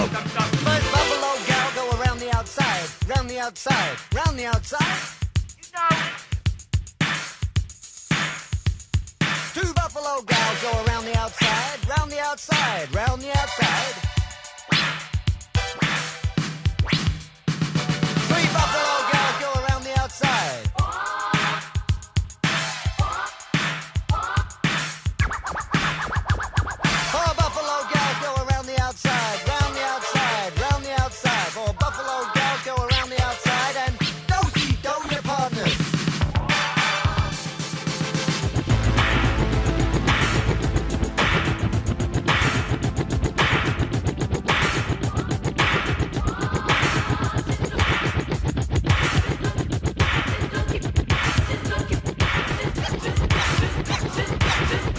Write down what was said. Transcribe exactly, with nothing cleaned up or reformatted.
First buffalo gal go around the outside, round the outside, round the outside. You know. Two buffalo gals go around the outside, round the outside, round the outside.